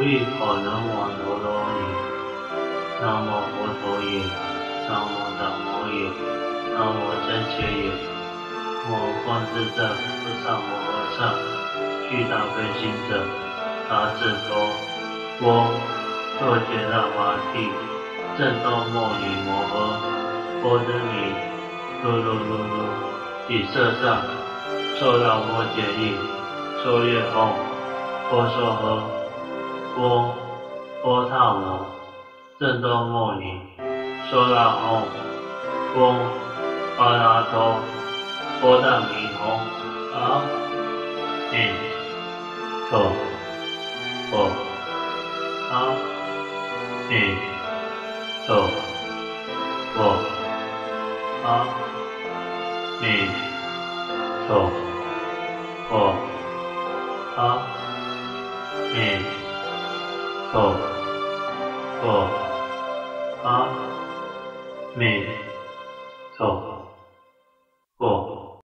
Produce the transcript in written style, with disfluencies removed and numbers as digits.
亦可能往罗罗耶。南无佛陀耶，南无达摩耶，南无真觉耶。我观自在菩萨摩诃萨，具大悲心者，达智多波，若觉大巴提，正多莫尼摩诃，波真尼，噜噜噜噜，以色上，受到摩揭利，说月唵，波娑诃，波，波塔摩，正多莫尼，说到唵，波，巴拉多，波旦弥吽，阿弥陀佛，阿弥陀佛，阿弥陀佛，阿弥陀佛，阿弥陀。